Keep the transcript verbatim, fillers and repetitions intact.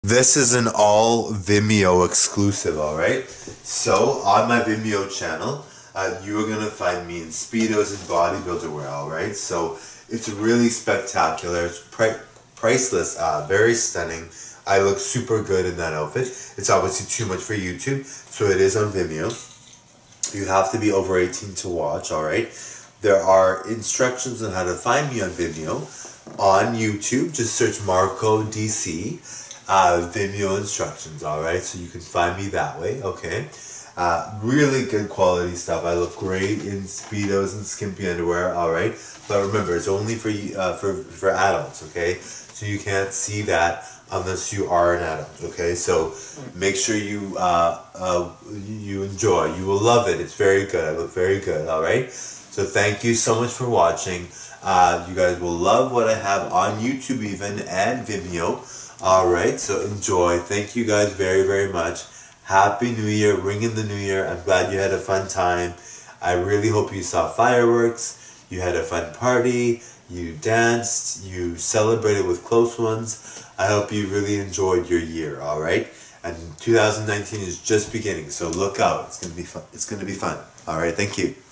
This is an all Vimeo exclusive, alright? So, on my Vimeo channel, uh, you are going to find me in Speedos and bodybuilder wear, alright? So, it's really spectacular. It's pri priceless, uh, very stunning. I look super good in that outfit. It's obviously too much for YouTube, so it is on Vimeo. You have to be over eighteen to watch, alright? There are instructions on how to find me on Vimeo. On YouTube, just search Marco D C, uh, Vimeo instructions, alright? So you can find me that way, okay? Uh, really good quality stuff. I look great in Speedos and skimpy underwear, alright? But remember, it's only for, uh, for, for adults, okay? So you can't see that unless you are an adult, okay? So make sure you uh, uh, you enjoy. You will love it. It's very good. I look very good, alright? So thank you so much for watching. Uh, you guys will love what I have on YouTube even and Vimeo. Alright, so enjoy. Thank you guys very, very much. Happy New Year. Ring in the New Year. I'm glad you had a fun time. I really hope you saw fireworks. You had a fun party. You danced. You celebrated with close ones. I hope you really enjoyed your year, alright? And two thousand nineteen is just beginning, so look out. It's gonna be fun. It's gonna be fun. Alright, thank you.